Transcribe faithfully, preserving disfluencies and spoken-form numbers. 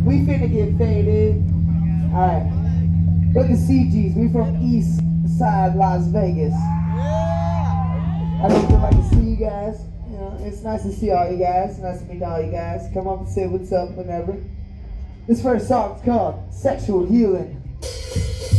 We finna get faded. Alright. We're the C Gs. We from East Side Las Vegas. I'd just like to see you guys. You know, it's nice to see all you guys. Nice to meet all you guys. Come up and say what's up whenever. This first song's called Sexual Healing.